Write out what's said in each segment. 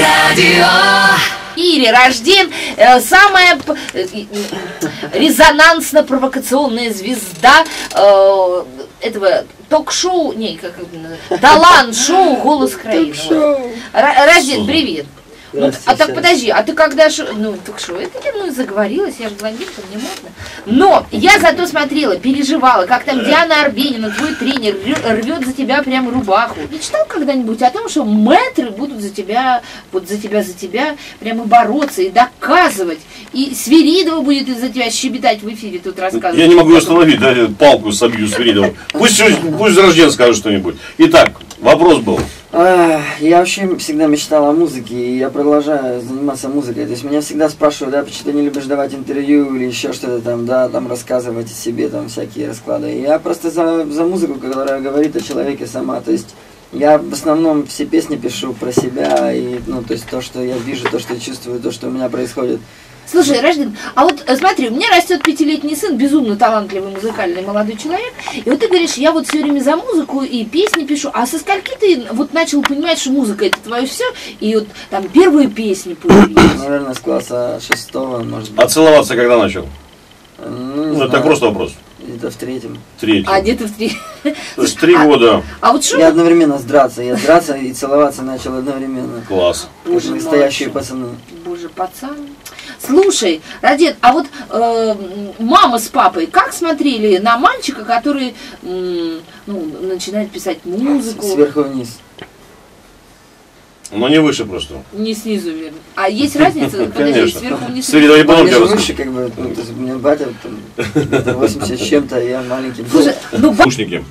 радио. Ире рожден самая резонансно-провокационная звезда этого ток-шоу, не, как талант-шоу «Голос краины». Рожден, привет. Ну, а так подожди, а ты когда ток-шоу, это я заговорилась, я же блондинка, мне модно. Но я зато смотрела, переживала, как там Диана Арбенина, твой тренер, рвет за тебя прям рубаху. Мечтал когда-нибудь о том, что мэтры будут за тебя прямо бороться и доказывать. И Свиридова будет из-за тебя щебетать в эфире тут рассказывать. Я не могу остановить, да, палку собью Свиридову. Пусть Рожден скажет что-нибудь. Итак, вопрос был. Я вообще всегда мечтал о музыке, и я продолжаю заниматься музыкой. То есть меня всегда спрашивают, да, почему ты не любишь давать интервью или еще что-то там, да, там рассказывать о себе, там всякие расклады. И я просто за музыку, которая говорит о человеке сама. То есть я в основном все песни пишу про себя, и, то есть то, что я вижу, то, что я чувствую, то, что у меня происходит. Слушай, Рожден, а вот смотри, у меня растет 5-летний сын, безумно талантливый, музыкальный молодой человек, и вот ты говоришь, я вот все время за музыку и песни пишу, а со скольки ты вот начал понимать, что музыка это твое все, и вот там первые песни появились? Наверное, с класса 6, может быть. А целоваться когда начал? Ну, это просто вопрос. Где-то в 3-м. А где-то в 3? То есть 3 года. А вот что? Я одновременно драться и целоваться начал одновременно. Класс. Как настоящие пацаны. Боже, пацан. Слушай, Роден, а вот мама с папой как смотрели на мальчика, который начинает писать музыку? Сверху вниз. Но не выше просто. Не снизу вверх. А есть разница? Подожди, сверху вниз. Свиридова не потом же выше, как бы, то есть у меня батя там 80 с чем-то, а я маленький. Слушай, наушники?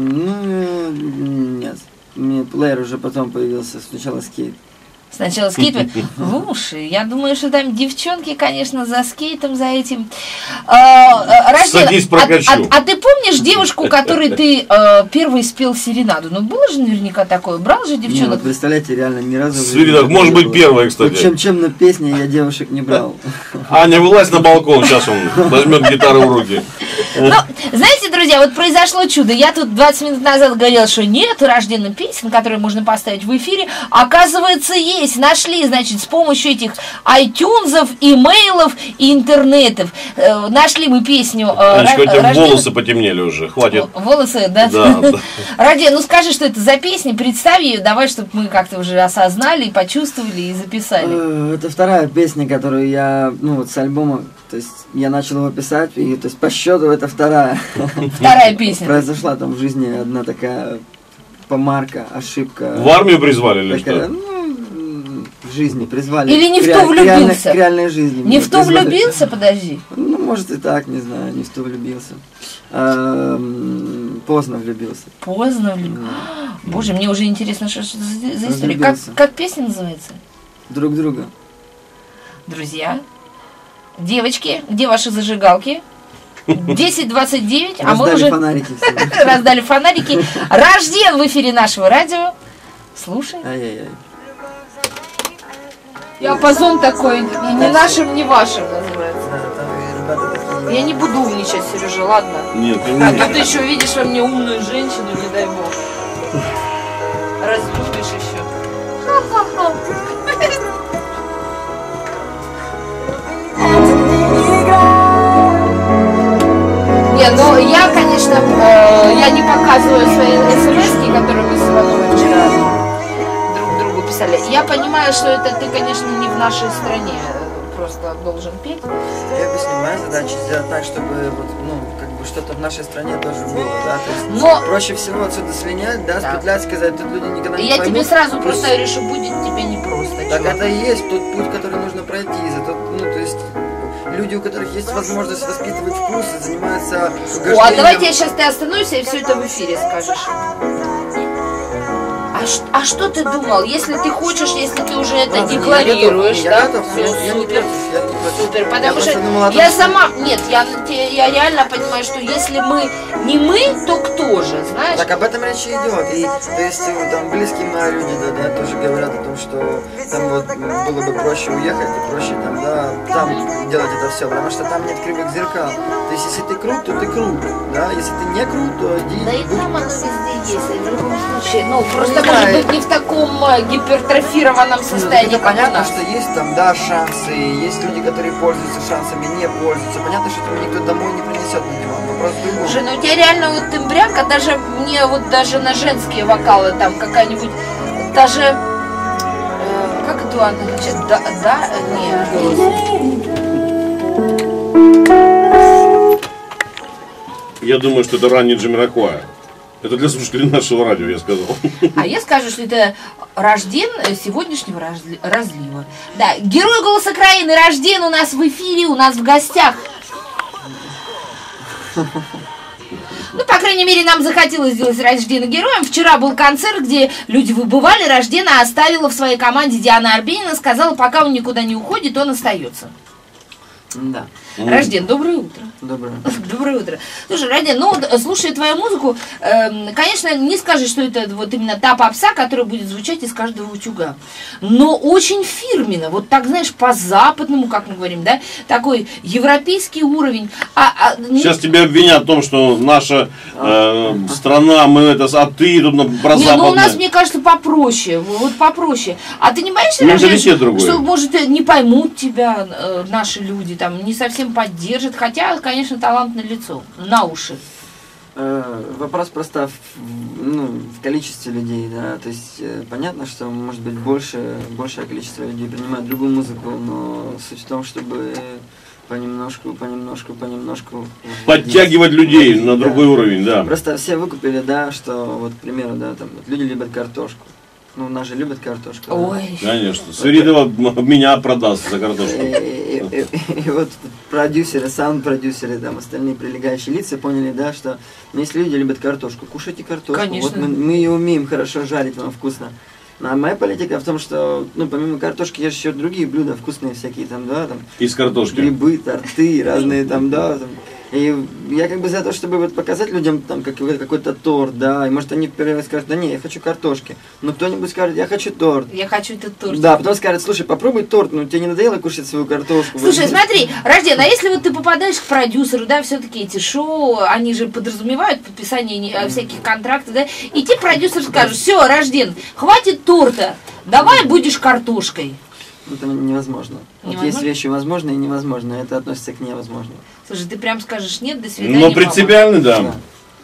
Нет. У меня плеер уже потом появился, сначала скейт. Сначала скейт. Слушай, я думаю, что там девчонки, конечно, за скейтом, за этим. Садись, прокачу. А ты помнишь девушку, которой ты первый спел серенаду? Ну, было же наверняка такое. Брал же девчонок? Нет, представляете, реально ни разу... Свиридов, может быть, первая, кстати. Вот чем на песне я девушек не брал. Аня, вылазь на балкон, сейчас он возьмет гитару в руки. Ну, знаете, друзья, вот произошло чудо. Я тут 20 минут назад говорила, что нет рожденных песен, которые можно поставить в эфире. Оказывается, есть. Нашли, значит, с помощью этих iTunes, имейлов и интернетов. Нашли мы песню. Анечка, у тебя волосы потемнели уже. Хватит. Волосы, да? Да. Роден, ну скажи, что это за песня, представь ее, давай, чтобы мы как-то уже осознали, почувствовали и записали. Это вторая песня, которую я, с альбома, то есть я начал его писать, и то есть по счету это вторая. Вторая песня. Произошла там в жизни одна такая помарка, ошибка. В армию призвали или что? В жизни призвали. Или не в то влюбился? К реальной жизни. Не в то влюбился, подожди. Ну, может и так, не знаю, не в то влюбился. Поздно влюбился. Поздно влюбился. Боже, мне уже интересно, что за история. Как песня называется? Друг друга. Друзья, девочки, где ваши зажигалки? 10:29, а мы уже фонарики раздали фонарики. Рожден в эфире нашего радио. Слушай. Ай-яй-яй. Диапазон такой, ни нашим, ни вашим называется. Я не буду умничать, Сережа, ладно? Нет, а то ты еще видишь во мне умную женщину, не дай бог. Разлюбишь еще. Не, ну я, конечно, я не показываю свои смс-ки, которые мы с Ивановой вчера друг другу писали. Я понимаю, что это ты, конечно, не в нашей стране просто должен петь. Я объясню, моя задача сделать так, чтобы что-то в нашей стране тоже было, да, то есть проще всего отсюда слинять, да, спетлять, сказать, тут люди никогда не поймут. Я тебе сразу просто говорю, что будет тебе непросто. Так это и есть тот путь, который нужно пройти, то есть люди, у которых есть возможность воспитывать вкус и занимаются угождением. А давайте ты остановишься и все это в эфире скажешь. А что ты думал, если ты хочешь, если ты уже это декларируешь, да? Супер, потому что я сама, нет, я реально понимаю, что если не мы, то кто же, знаешь? Так об этом речь идет, и то есть там близкие мои люди, да, тоже говорят о том, что там вот было бы проще уехать и проще там делать это все, потому что там нет кривых зеркал. То есть если ты крут, то ты крут, да, если ты не крут, то иди. Да и там оно везде есть, в любом случае, просто может быть, не в таком гипертрофированном состоянии, Это как у понятно, нас. что есть там, да, шансы, есть люди, которые пользуются шансами, не пользуются. Понятно, что этого никто домой не принесет на диван. Вопрос в другом. Слушай, ну у тебя реально вот тембрянка, даже мне вот даже на женские вокалы там какая-нибудь, даже, как это она, нет. Я думаю, что это ранний Джамироквай. Это для слушателей нашего радио, я сказал. А я скажу, что это Рожден сегодняшнего разлива. Да, герой «Голоса Краины» Рожден у нас в эфире, у нас в гостях. Ну, по крайней мере, нам захотелось сделать Рождена героем. Вчера был концерт, где люди выбывали. Рождена оставила в своей команде Диана Арбенина. Сказала, пока он никуда не уходит, он остается. Да. Рожден, доброе утро. Доброе. Доброе утро. Слушай, Рожден, ну вот, слушая твою музыку, конечно, не скажешь, что это вот именно та попса, которая будет звучать из каждого утюга. Но очень фирменно, вот так, знаешь, по-западному, как мы говорим, да, такой европейский уровень. Сейчас тебя обвинят в том, что наша страна, мы это, а ты тут про не, западное. ну у нас, мне кажется, попроще, вот попроще. А ты не боишься, Менталитет Рожден, другой. что, может, не поймут тебя наши люди, там, не совсем поддержат, хотя, конечно, талант налицо, на уши. Вопрос просто в количестве людей, да, то есть понятно, что может быть большее количество людей принимает другую музыку, но суть в том, чтобы понемножку подтягивать людей на другой уровень, да. Просто все выкупили, да, что вот, к примеру, да, там вот люди любят картошку. Ну, нас же любят картошку. Ой. Да? Конечно. Свиридова меня продаст за картошку. И вот продюсеры, саунд-продюсеры, там, остальные прилегающие лица поняли, да, что если люди любят картошку, кушайте картошку. Конечно. Вот мы ее умеем хорошо жарить, вам вкусно. А моя политика в том, что, ну, помимо картошки, есть еще другие блюда вкусные всякие, там, да, там. Из картошки. Грибы, торты, разные там, да, там. И я как бы за то, чтобы вот показать людям там какой-то торт, да, и может они в первый раз скажут, да не, я хочу картошки. Но кто-нибудь скажет, я хочу торт. Я хочу этот торт. Да, потом скажет, слушай, попробуй торт, ну тебе не надоело кушать свою картошку? Слушай, смотри, Рожден, а если вот ты попадаешь к продюсеру, да, все-таки эти шоу, они же подразумевают подписание всяких контрактов, да, и тебе продюсер скажет, все, Рожден, хватит торта, давай будешь картошкой. Это невозможно. Вот есть вещи возможные и невозможные, это относится к невозможному. Слушай, ты прям скажешь нет, до свидания, Но принципиально, да.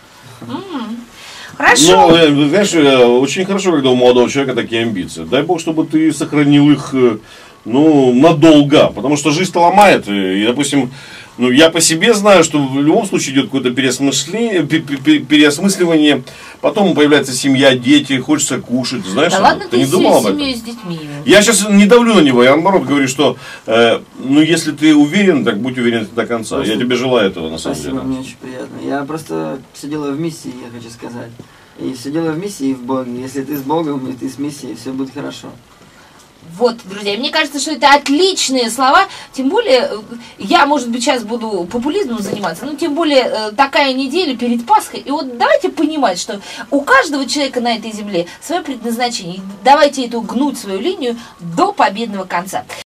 Хорошо. Ну, знаешь, очень хорошо, когда у молодого человека такие амбиции. Дай бог, чтобы ты сохранил их, ну, надолго. Потому что жизнь-то ломает. И, допустим, ну, я по себе знаю, что в любом случае идет какое-то переосмысливание. Потом появляется семья, дети, хочется кушать. Знаешь, Да ладно, ты не думал об этом? с детьми. Я сейчас не давлю на него, я наоборот говорю, что ну если ты уверен, так будь уверен до конца. Спасибо. Я тебе желаю этого, на самом Спасибо, деле. мне очень приятно. Я просто все дело в миссии, я хочу сказать. И все дело в миссии и в Боге. Если ты с Богом и ты с миссией, все будет хорошо. Вот, друзья, мне кажется, что это отличные слова, тем более, я, может быть, сейчас буду популизмом заниматься, но тем более такая неделя перед Пасхой, и вот давайте понимать, что у каждого человека на этой земле свое предназначение, давайте эту гнуть свою линию до победного конца.